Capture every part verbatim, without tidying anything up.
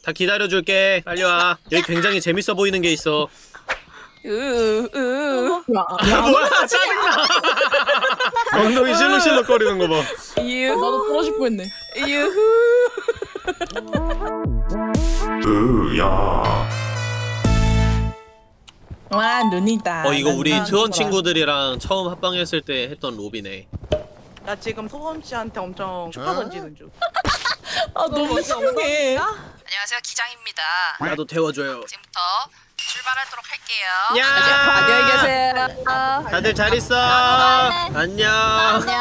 다 기다려줄게. 빨리 와. 여기 굉장히 재밌어 보이는 게 있어. 으으. 야 뭐야 짜증나. 엉덩이 실룩실룩거리는 거 봐. 이유. 나도 부러질 뻔했네. 유후. 으야. 와 눈이다. 어 이거 우리 트원 친구들이랑 처음 합방했을 때 했던 로비네. 나 지금 소범 씨한테 엄청 축하 던지는 중. 아 너무 심해. 안녕하세요, 기장입니다. 나도 태워줘요. 지금부터 출발하도록 할게요. 야 안녕히 계세요. 다들 잘 있어. 안녕. 안녕.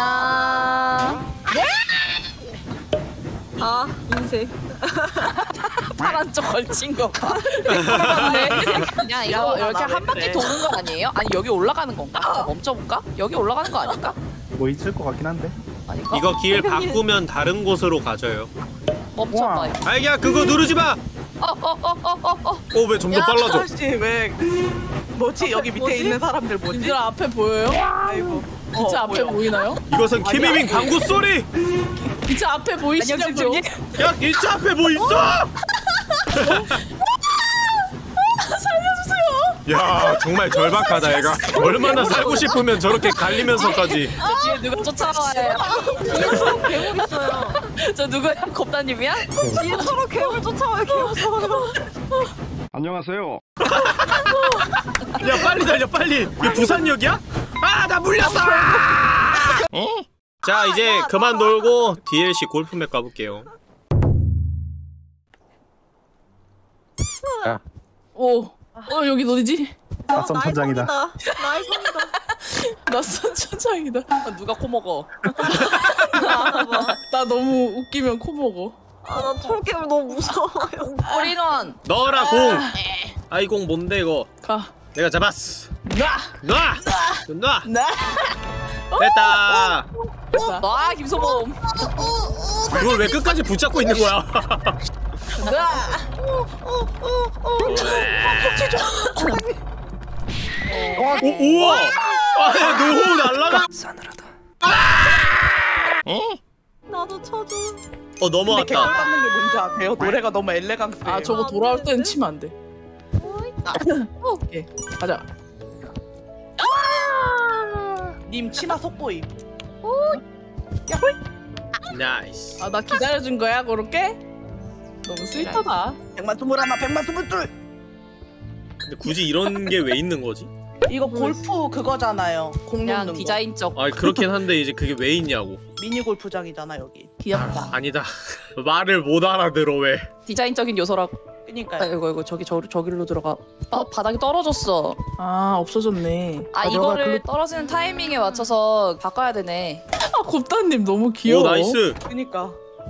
아 인생. 파란 쪽 걸친 거 봐. 그냥 이거 이렇게 한 바퀴 도는 거 아니에요? 아니 여기 올라가는 건가? 멈춰볼까? 여기 올라가는 거 아닐까? 뭐 있을 것 같긴 한데. 아닌가? 이거 길 바꾸면 다른 곳으로 가져요. 멈췄다 이거. 아이야 그거 누르지 마. 어어어어어어. 어 왜 점점 빨라져? 아저씨 왜 뭐지 여기 밑에 뭐지? 있는 사람들 뭐지? 님들 앞에 보여요? 아이고. 진짜 어, 앞에 보여. 보이나요? 이것은 키미밍 방구 소리. 진짜 앞에 보이시냐고요? 야 이 차 앞에 뭐 있어? 살려주세요. 야 정말 절박하다 얘가. 얼마나 살고 싶으면 저렇게 갈리면서까지. 저 뒤에 누가 쫓아와요? 괴물 있어요. 저 누구야? 겁다님이야? 뒤에 서로 괴물 쫓아와요. 귀여워서. 안녕하세요. 야 빨리 달려 빨리. 이거 부산역이야? 아 나 물렸어. 어? 자 이제 그만 놀고 디엘씨 골프맵 가볼게요. 야, 오. 어 여기 어디지? 낯선 천장이다. 나의 손이다. 낯선 천장이다. 아, 누가 코 먹어? 나 너무 웃기면 코 먹어. 아나 톨게임 너무 무서워요. 올인원. 넣어라 공. 아이 공 뭔데 이거? 가. 내가 잡았어. 놔. 놔. 놔. 나. 됐다. 됐다. 와 김소범. 그걸 왜 끝까지 붙잡고 있는 거야? 나. 오, 우와! 아, 노호 날라가. 싸늘하다. 나도 쳐줘. 어 근데 개꿀 넘어왔다. 받는 게 뭔지 아세요? 노래가 너무 엘레강스해요. 아 저거 돌아올 때는 치면 안 돼. 오케이 가자. 님 치마 속보임. 나이스. 아 나 기다려준 거야 그렇게? 너무 스윗하다. 백만 스물 하나, 백만 스물 둘. 근데 굳이 이런 게 왜 있는 거지? 이거 골프 그거잖아요. 공 그냥 놓는 거. 디자인적. 아 그렇긴 한데 이제 그게 왜 있냐고. 미니 골프장이잖아 여기. 귀엽다. 아니다. 말을 못 알아들어 왜? 디자인적인 요소라고. 그니까요. 아이고 이거 저기 저 저기로 들어가. 아 바닥이 떨어졌어. 아 없어졌네. 아 이거를 떨어지는 타이밍에 맞춰서 바꿔야 되네. 아 곱다님 너무 귀여워. 오 나이스. 그니까.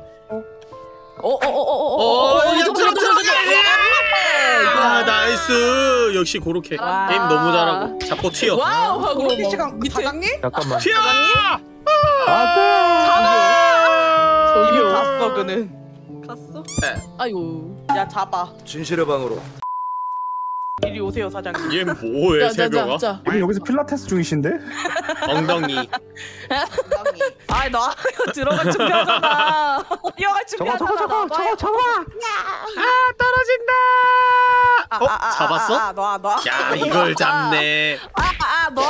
어어어어어. 어, 야 들어 들어 들어. 아 나이스. 역시 고로케. 와. 게임 너무 잘하고. 잡고 튀어. 와우 하고 골프 막 시간 밑에 사장님? 잠깐만. 튀어. 이미 저기요. 갔어 그는. 갔어? 아이고. 야 잡아. 진실의 방으로. 이리 오세요 사장님. 얘 뭐해 새벽아? 자. 이분 여기서 필라테스 중이신데? 엉덩이. 아 나 들어갈 준비하잖아. 뛰어갈 저거 준비하잖아. 저거 저거 저거 저거. 아 떨어진다. 어 잡았어? 아, 놔 놔. 야 이걸 잡네. 아아 너.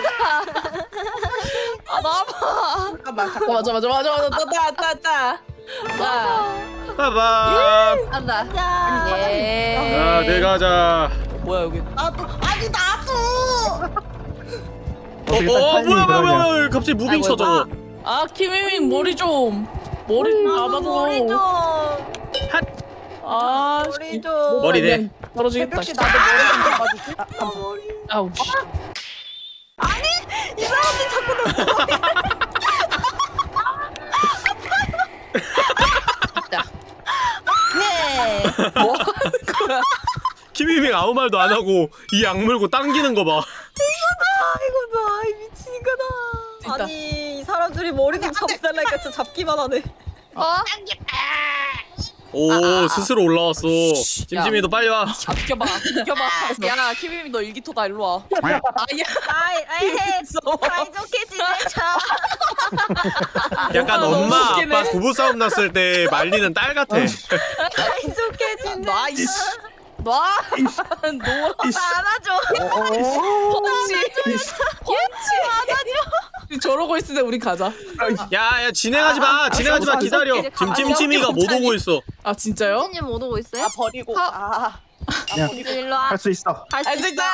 아 나봐. 잠깐만 어, 잠깐만. 맞아 맞아 맞아 맞아 따따따따. 자. 빠밤. 한다. 야. 예. 자 내가자. 뭐야 여기? 나도 아니 나도. 어, 어떻게 딱 어, 타이밍이 뭐야, 뭐야, 그러냐. 뭐야, 갑자기 무빙 아이고, 쳐 저거. 아 키미밍 머리 좀. 머리 좀 나도 잡아줘. 머리 좀. 아. 머리 좀. 머리 대. 그냥 떨어지겠다. 혹시 나도 머리 좀 잡아주지? 아, 아, 머리. 아우 씨. 이 사람들 자꾸 내 머리. 네. 뭐 하는 거야? 김희빙 아무 말도 안 하고 이 약 물고 당기는 거 봐. 아이고 나 아이 미치겠다. 됐다. 아니 이 사람들이 머리 좀 잡달라니까 진짜 잡기만 하네. 어? 오 스스로 올라왔어. 찜찜이도 빨리 와. 아, 비켜봐 비켜봐. 야 키비미 너 일기토다 일로 와. 아야 아이 에이 사이좋게 지내자. 약간 어, 너무 엄마 웃기네. 아빠 부부 싸움 났을 때 말리는 딸 같아. 사이좋게 지내자. 놔 이씨 놔 놓아 안아줘. 펀치 펀치 저러고 있을 때 우리 가자. 야야 진행하지 마. 진행하지 마. 기다려. 지금 찜찜이가 못 오고 있어. 아 진짜요? 선생님 못 오고 있어요? 아 버리고. 아. 그냥 일로 와. 할 수 있어. 할 수 있어.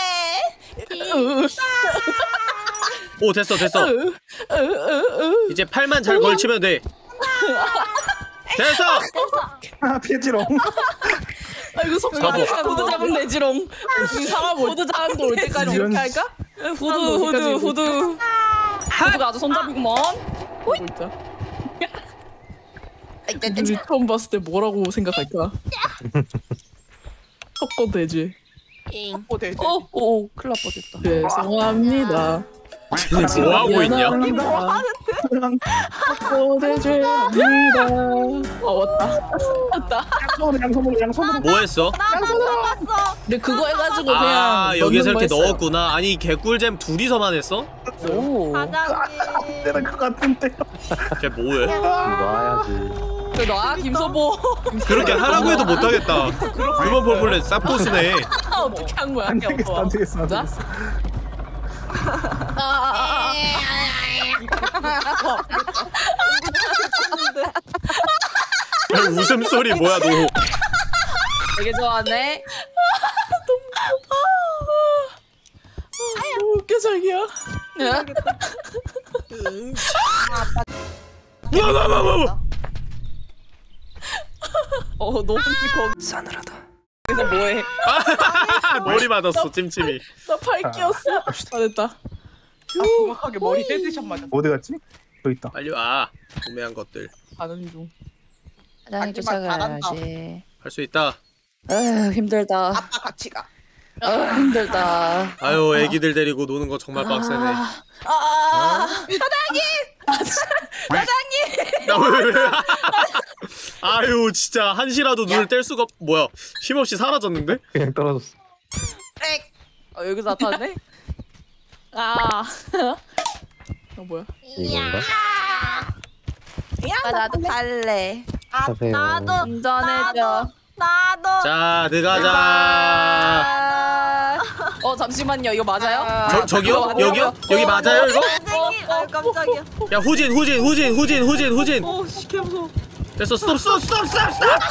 오 됐어 됐어. 이제 팔만 잘 걸치면 돼. 됐어. 아 피했지롱. 아 이거 속 바보. 후드 잡으면 되지롱. 우리 사람 후드 사람도 올 때까지 이런 이렇게 할까? 후드 후드 후드. 후드가 아주 손잡이구먼. 뭐 있자. 우리 처음 봤을 때 뭐라고 생각할까? 섞어 되지. 어 되지. 어? 오 큰일 날 뻔했다. 죄송합니다. 뭐 하고 있냐? 섞어 되죄입니다. 어 왔다. 왔다. 양손으로 양손으로 양손으로. 뭐 했어? 나만 남았어. 근데 그거 해가지고 아 그냥 여기서 넣는 이렇게 거 했어요. 넣었구나. 아니 개꿀잼 둘이서만 했어? 오. 과장님. 내는 것 같은데. 걔 뭐해? 놔야지. 그래 놔 김서보. 그렇게 하라고 해도 못하겠다. 휴먼 폴플렛 쌉고스네. 어떻게 한 거야? 안 되겠어 안 되겠어 안 자. 되겠어. 웃음소리 뭐야 너. 되게 좋아하네. 너무 웃겨 자기야. 뭐뭐뭐뭐. 어 너무 거기 싸늘하다. 그래서 뭐해? 머리 맞았어 찜찜이. 나 팔 끼었어. 아 됐다. 아, 정확하게 머리 헤드샷 맞았어. 어디 갔지? 또 있다. 빨리 와. 구매한 것들 가는 중. 사장님 하지만 잘한다. 쫓아가야지. 할 수 있다. 아휴 힘들다. 아빠 같이 가. 아 힘들다. 아유 애기들 데리고 노는 거 정말 빡세네. 아, 나왜 왜? 아유 진짜 한시라도 눈을 뗄 수가 없. 뭐야 힘없이 사라졌는데? 그냥 떨어졌어. 어, 여기서 나타났네? 아. 어 뭐야? 이건가? 아, 나도 갈래. 하세요. 나도 운전해줘. 나도. 자 들어가자. 아. 어 잠시만요. 이거 맞아요? 저 저기요 맞아요? 여기요 여기 맞아요 이거? 선생님. 아 깜짝이야. 야 후진 후진 후진 후진 후진 후진. 오씨 개무서워. 됐어 스톱 스톱 스톱 스톱 스톱.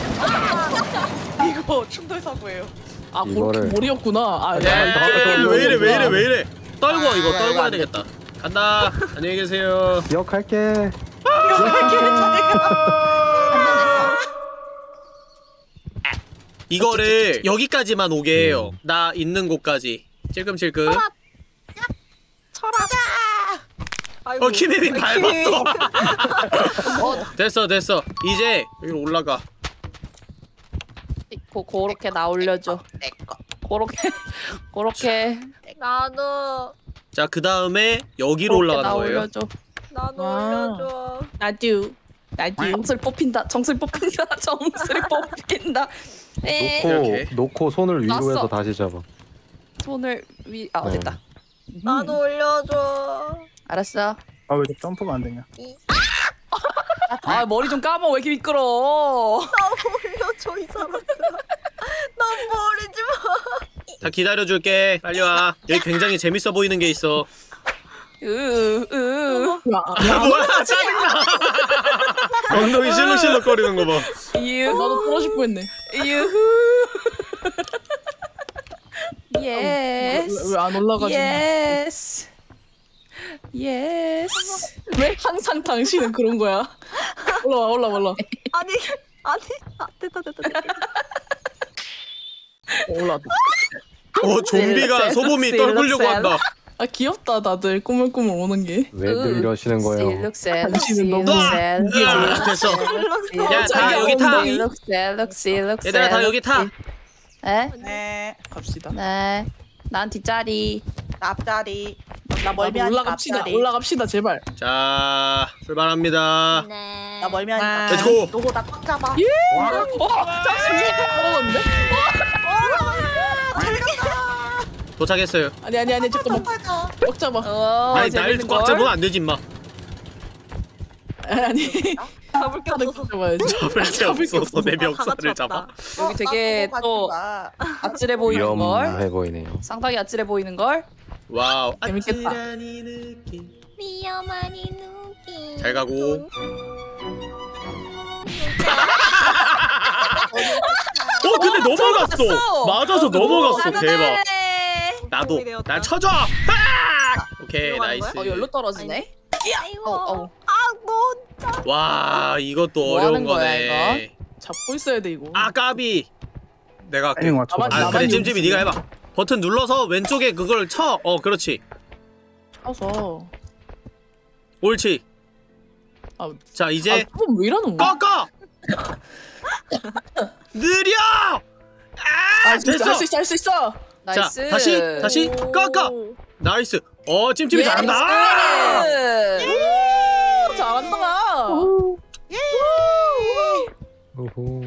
이거 충돌 사고예요. 아 이거를- 그렇게 머리였구나. 아 야, 나- 왜 이래 왜 이래 왜 이래. 떨궈 이거 떨궈야 안 돼. 되겠다. 간다. 안녕히 계세요. 기억할게. 이거를 여기까지만 오게 해요. 나 있는 곳까지. 찔끔찔끔. 철하자. 어 키미미 밟았어. 됐어 됐어. 이제 여기로 올라가. 고, 고렇게 나 올려줘. 내꺼. 고렇게 고렇게 나도. 자 그 다음에 여기로 고렇게 올라가는 나 거예요. 올려줘. 나도 아. 올려줘. 나도. 나도. 정슬 뽑힌다. 정슬 뽑힌다. 정슬 뽑힌다. 에 놓고 이렇게. 놓고 손을 위로 놨어. 해서 다시 잡아. 손을 위. 아 네. 됐다. 나도 올려줘. 알았어. 아 왜 점프가 안 되냐? 아 머리 좀 감아. 왜 이렇게 미끄러? 나 올려줘 이 사람들. 나 버리지 마. 다 기다려줄게. 빨리 와. 여기 굉장히 재밌어 보이는 게 있어. 으으 야, 아 뭐야 짜증나. 엉덩이 실룩실룩거리는 거 봐. 유 나도 떨어질 뻔했네. 유후. 예스. 왜 안 올라가지? 예스. 예스. 왜 항상 당신은 그런 거야? 올라와 올라와 올라. 아니 아니. 아 됐다 됐다 됐다. 올라. 어 좀비가 소범이 떨구려고 한다. 아 귀엽다 다들 꾸물꾸물 오는 게. 왜들 이러시는 거예요? 실룩셀. 당신은 너무 으아, 됐어. 야 다 여기 타. 실룩셀. 실룩셀. 얘들아 다 여기 타. 에? 네. 갑시다. 네. 난 뒷자리. 앞자리. 나 나 멀미하니까 올라갑시다. 앞자리. 올라갑시다 제발. 자 출발합니다. 네. 나 멀미하니까. Let's go. 너고 나 꽉 잡아. 어 잠시만. 떨어졌는데? 도착했어요. 아니 아니 아니 잠깐만. 맞아. 꽉 잡아. 어, 아니 날 재밌는 꽉 걸. 잡으면 안 되지 임마. 아니. 잡을 게 다들 없어서. 잡아야지. 잡을 게 없어서 내 멱살을 잡아. 여기 되게 또 아찔해 보이는 걸. 위험해 보이네요. 상당히 아찔해 보이는 걸. 와우. 재밌겠다. 아찔한 이 느낌. 위험한 이 눈기. 잘 가고. 어 근데 넘어갔어. 넘어갔어. 맞아서 넘어갔어. 대박. 나도 도움이 되었다. 날 쳐줘. 하! 오케이 들어가는 나이스. 어 열로 떨어지네. 아이고. 어, 어. 아, 너 진짜. 와 이것도 뭐 어려운 하는 거야, 거네. 잡고 있어야 돼 이거. 아 까비. 내가 할게. 타이밍 맞춰. 나만- 아 나만 그래 여기 찜찜이 있으면. 네가 해봐. 버튼 눌러서 왼쪽에 그걸 쳐. 어 그렇지. 쳐서. 옳지. 아, 자 이제 아, 그럼 왜 이러는 거야? 꺾어. 느려. 아, 아, 진짜 됐어. 할수 있어, 할 수 있어. 나이스. 다시, 다시. 꺾어. 나이스. 어 찜찜이 예, 잘한다. 나이스. 오, 잘한다. 우후.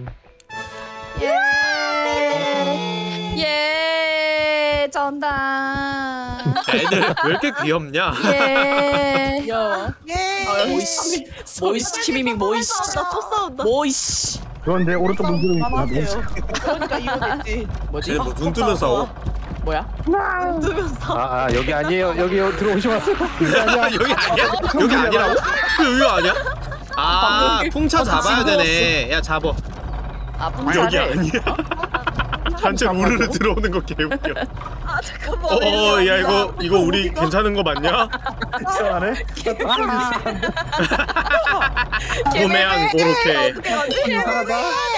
예. 예. 전다. 애들 왜 이렇게 귀엽냐? 예. 야, 예. 아, 모이씨. 모이씨 키미밍 모이씨. 나또 싸운다. 모이씨. 그런데 오른쪽 문제는 남았어요. 그러니까 이거 됐지. 뭐지? 쟤 뭐 눈 뜨면 싸워? 뭐야? 두면서. 아, 아 여기 아니에요. 여기 들어오셔서 여기 아니야. 여기 아니야? 여기 아니라고? 여기 아니야? 아 방금 풍차 잡아야 방금 되네. 야 잡어. 아 여기 풍차를. 아니야? 단체 우르르 들어오는 거 개웃겨. 아, 잠깐만. 어, 야 이거 이거 우리 괜찮은 거 맞냐? 이상하네. 구매한 고로케. 어떻게 가지? 이상하다.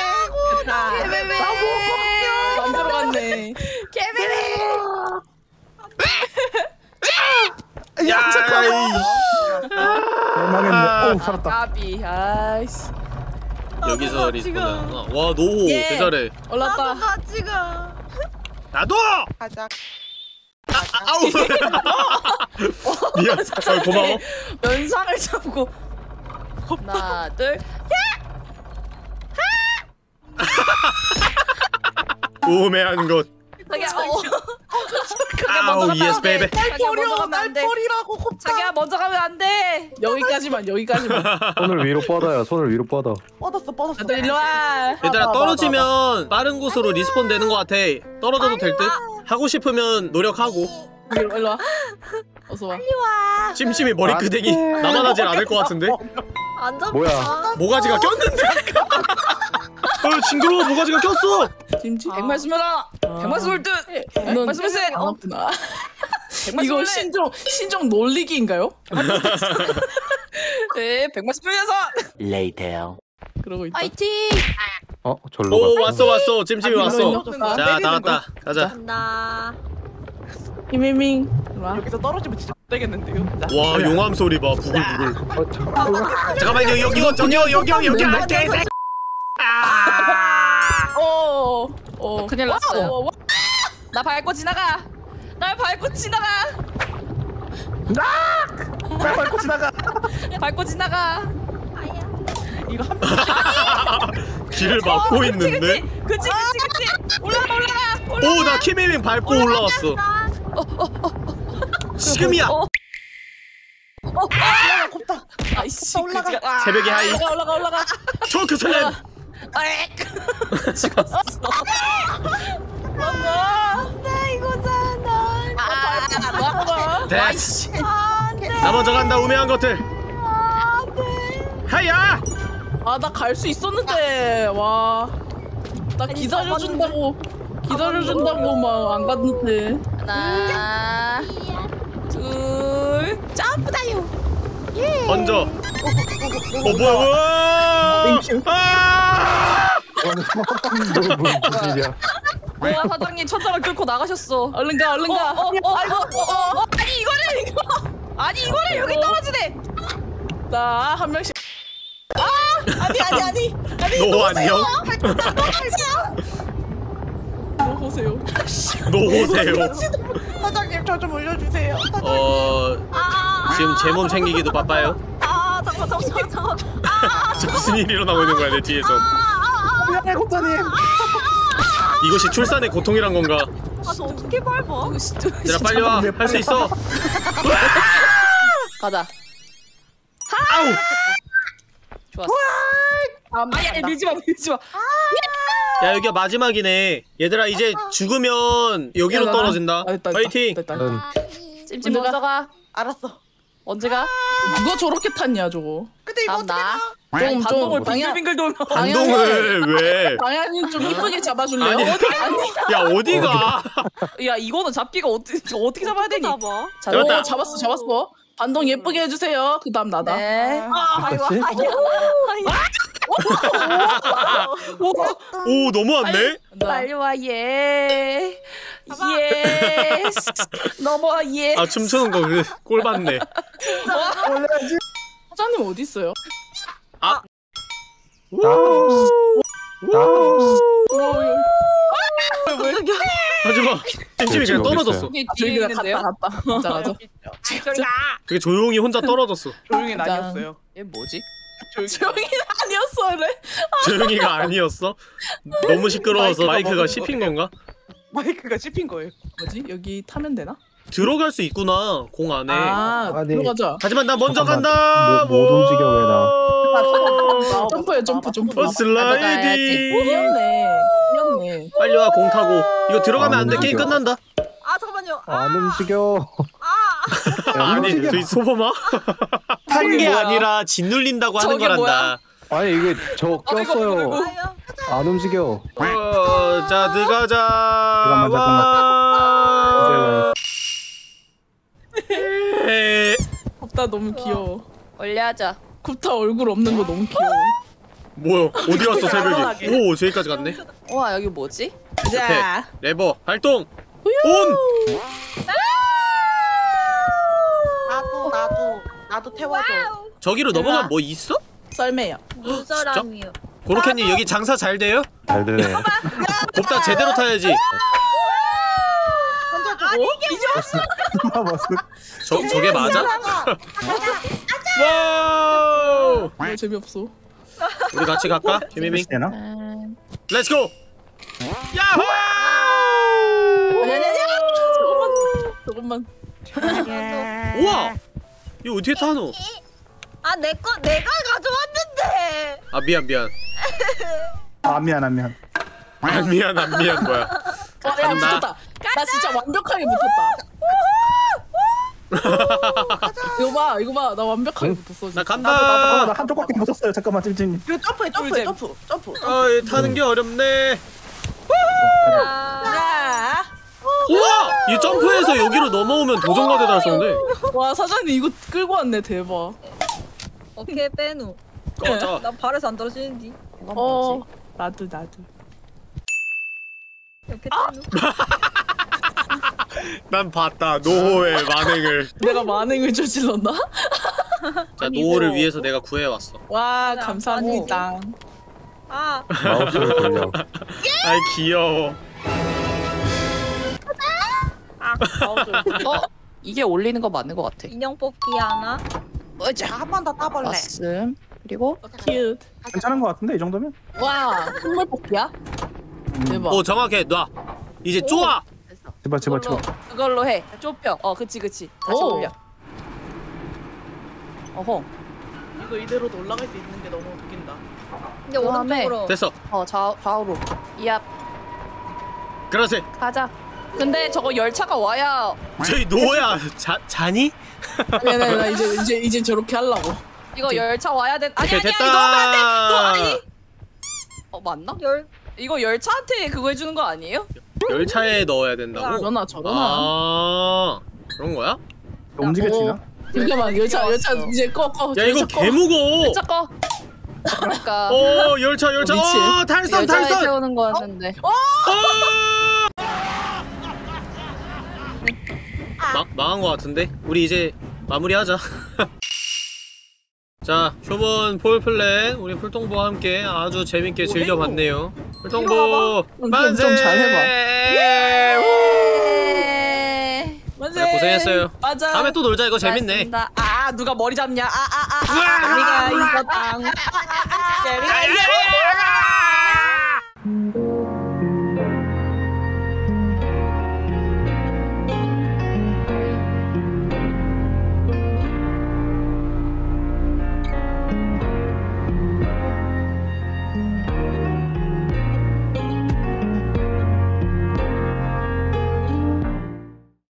안 들어갔네. 야, 대망했네. 오 살았다. 까비. 아이씨. 여기서 리스폰하는구나. 와 노호 예. 대잘해. 나도 올랐다. 같이 가. 나도. 가자. 아우. 미안. 아, 고마워. 면상을 잡고. 하나 둘. 우매한 것. 자기야. 어. 아우 예스 베이베. 자기야 먼저 가면 안 돼. 날벌이라고 곱다. 자기야 먼저 가면 안 돼. 여기까지만, 여기까지만. 손을 위로 뻗어요. 손을 위로 뻗어. 뻗었어 뻗었어. 다들 일로 와. 얘들아 떨어지면 빠른 곳으로 리스폰 되는 것 같아. 떨어져도 될 듯? 하고 싶으면 노력하고. 일로, 일로 와. 어서 와. 찜찜이 머리끄댕이 나만 하질 않을 것 같은데? 안 잡아. 뭐야? 모가지가 꼈는데? 어 징그러워 모가지가 꼈어. 김치. 백말 쓰면아. 백말 쏠 듯. 넌 말씀해 주세요. 안 아프나? 백말 이거 쏠래. 신종 신종 놀리기인가요? 네, 백말 쓰면서. 그러고 있다. 파이팅. 어 절로 오 가. 왔어 왔어 찜찜이 아, 왔어. 일로 있나? 자 나왔다 가자. 간다. 히밍밍. 일로 와. 여기서 떨어지면 진짜 되겠는데요. 와 용암 소리 봐 부글부글. 어 잠깐만. 잠깐만요 여기요 저기요 여기요 여기 아 개새. 아. 어. 어. 큰일 났어요. 어, 어, 나 밟고 지나가. 날 밟고 지나가. 빨리 밟고 지나가. 밟고 지나가. 이거 한 길을 막고 있는데. 그치 그치 그치. 올라가 올라가. 올라가. 오 나 키미밍 밟고 올라왔어. 지금이야. 어. 올라가 곱다. 아이씨. 올라가. 그지가- 아, 새벽에 하이. 올라가 올라가 올라가. 초크 슬램. 아익. 죽었어. 나 이거 잘한다. 아, 뭐 하는 거야? 됐어. 나 먼저 간다 우매한 것들. 하야. 아, 나 갈 수 있었는데. 와. 나 기다려준다고. 기다려준다고 막 안 갔는데. 하나, 둘, 점프다요. 던져. 어 뭐야 뭐야. 아. 무슨 무슨 일이야? 뭐야 사장님 천장을 뚫고 나가셨어. 얼른 가, 얼른 가. 어, 어, 어, 아이고, 어, 어, 아니 이거를 이거. 아니 이거를 여기 떨어지네. 자, 한 명씩. 아! 아니, 아니, 아니. 아니, 너 안녕? 너 보세요. 노호세요. 사장님 저 좀 올려주세요. 어 지금 제 몸 챙기기도 바빠요. 아 잠깐 잠깐 잠깐. 지금 무슨 일이 일어나고 있는 거야 내 뒤에서. 미안해 공자님. 이것이 출산의 고통이란 건가? 아저 어떻게 밟아? 얘들아 빨리 와. 할 수 있어. 가자. 아우. 좋았어. 아니 밀지 마 밀지 마. 야 여기가 마지막이네. 얘들아 이제 죽으면 여기로 야, 떨어진다. 아, 됐다, 됐다, 파이팅. 됐다. 응. 찜찜 먼저 가. 알았어. 언제 가? 누가 저렇게 탔냐 저거. 근데 이거 다음 어떻게 나. 좀 반동을 좀 방향 빙글빙글 돌면. 반동을 왜? 방향이 좀 이쁘게 잡아줄래요? 아니, 어디 아니. 야 어디가? 야 이거는 잡기가 어떻게 어떻게 잡아야 되니? 잡아. 자, 잡았다. 오 잡았어 잡았어. 반동 예쁘게 해주세요. 그다음 나다. 네. 아이고 그치? 오 너무한데? 나. 빨리 와 예. 예스. 넘어 예. 아 춤추는 거 그 꼴 봤네. 사장님 어디 있어요? 아. 아. 하지마. 찜찜이 그냥 여기 떨어졌어. 여기 아, 저기 뒤에 그냥 있는데요? 갔다 갔다. 가자 가자. 저리 가. 되게 조용히 혼자 떨어졌어. 조용히 짠. 아니었어요. 얘 뭐지? 조용히. 조용히 아니었어래. 조용히가 아니었어? 너무 시끄러워서 마이크가 먹은 씹힌 건가? 마이크가 씹힌 거예요. 뭐지? 여기 타면 되나? 들어갈 수 있구나 공 안에. 아 아니. 들어가자. 하지만 나 먼저 잠깐만. 간다. 못- 못 움직여, 왜 나? 점프해 점프 점프. 어, 슬라이딩. 이었네. 이었네. 빨리 와 공 타고. 이거 들어가면 아, 안 돼. 움직여. 게임 끝난다. 아 잠깐만요. 아, 안 움직여. 아. 안 아니 움직여. 저희 소범아? 탄 게 뭐야? 아니라 짓눌린다고 하는 저게 거란다. 아니 이게 저 꼈어요. 아유. 안 움직여. 어, 자 들어가자. 잠깐만, 와. 에, 굽다 너무 귀여워. 올려하자. 굽다 얼굴 없는 거 너무 귀여워. 뭐야? 어디 갔어 새벽이? 편안하게. 오 저기까지 갔네. 와 여기 뭐지? 자. 레버 발동. 온. 나도 나도 나도 태워줘. 저기로 넘어가면 뭐 있어? 썰매요. 무사람이요. 고로케님 여기 장사 잘 돼요? 잘 되네. 곱다 제대로 타야지. 맞어. 저 저게 맞아? 와우. 왜 재미없어? 우리 같이 갈까? 김희민. 되나? 음, 렛츠 고. 야호! 아니 아니 아니. 조금만. 조금만. 우와. 이거 어떻게 타노? 아 내 거 내가 가져왔는데. 아 미안 미안. 아 미안 안 미안. 아 미안 안 미안 뭐야. 와, 야 간다. 붙었다. 나 진짜 완벽하게 붙었다. 이거 봐, 이거 봐, 나 완벽하게 붙었어. 나 진짜. 간다. 아, 나 한쪽 바퀴 붙었어요. 잠깐만 찜찜. 이거 점프해 점프해 점프 점프. 아, 이 타는 게 어렵네. 아. 우와! 이 점프해서 여기로 넘어오면 도전가대 달성돼. 와 사장님 이거 끌고 왔네 대박. 오케이 빼누. 꺼져. 나 발에서 안 떨어지는디. 이건 어, 뭐지? 나도 나도. 이렇게 빼누. 난 봤다. 노호의 만행을. 내가 만행을 저질렀나? 자, 노호를 위해서 내가 구해왔어. 와 아니, 감사합니다. 아. 마우스를 돌려. 아이 귀여워. 어 이게 올리는 거 맞는 거 같아. 인형 뽑기 하나. 한 번 더 따볼래. 왔음. 그리고 큐트. 괜찮은 것 같은데 이 정도면? 와 선물 뽑기야? 대박. 오 정확해. 놔. 이제 쪼아. 됐어. 제발 제발 그걸로, 제발. 그걸로 해. 좁혀. 어 그치 그치. 다시 오. 올려. 어허. 이거 이대로도 올라갈 수 있는 게 너무 웃긴다. 이제 그다음에 오른쪽으로. 됐어. 어 좌, 좌우로. 이앞 그러세. 가자. 근데 저거 열차가 와야 저희 노호야. 자 자니? 네네 나 이제 이제 이제 저렇게 하려고. 이거 열차 와야 돼. 아니 오케이, 아니 아니 됐다. 너 하면 안 돼. 너 아니. 어 맞나? 열. 이거 열차한테 그거 해주는 거 아니에요? 열차에 넣어야 된다고. 저러나 저러나. 아 그런 거야? 움직여지나? 잠깐만 열차 열차 왔어. 이제 꺼 꺼. 야 이거 열차 꺼. 개 무거워. 열차 꺼. 그러니까 어 열차 열차. 어, 미친. 어 탈선 열차에 탈선. 태우는 거였는데. 어! 마, 망한 거 같은데? 우리 이제 마무리하자. 자, 쇼본 폴플랜 우리 풀동보와 함께 아주 재밌게 즐겨봤네요. 풀동보 좀, 만세! 좀 잘 해봐. 예! 고생했어요. 맞아. 다음에 또 놀자. 이거 재밌네. 맞습니다. 아 누가 머리 잡냐? 아아아 우와! 재미가 있었다. 재미가 있었다.